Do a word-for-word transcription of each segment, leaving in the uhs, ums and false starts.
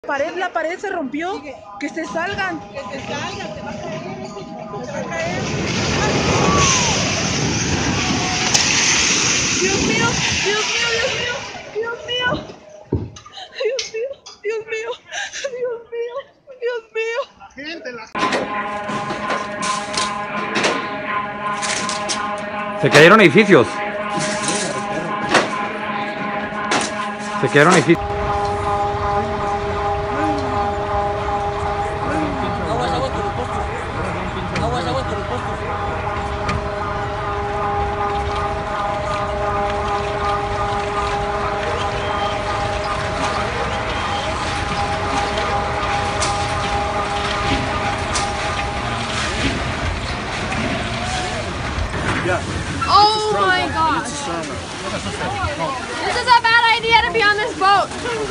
Pared, la pared se rompió. Que se salgan. Que se salgan, se va a caer, se va a caer. Dios mío, Dios mío, Dios mío, Dios mío, Dios mío, Dios mío, Dios mío, Dios mío. La gente, la Se cayeron edificios. Se cayeron edificios. Aguas, aguas con los postes. Aguas, aguas con los postes. Oh my gosh. This is a bad idea to be on this boat.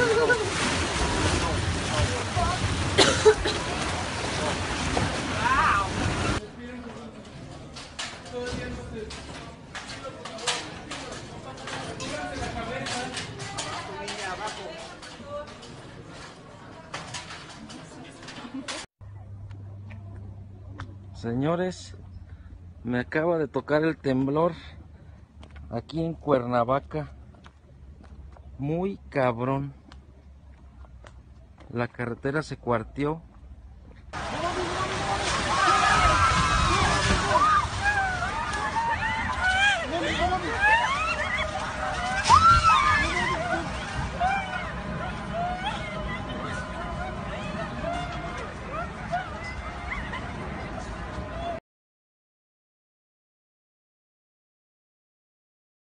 Señores, me acaba de tocar el temblor aquí en Cuernavaca. Muy cabrón. La carretera se cuarteó.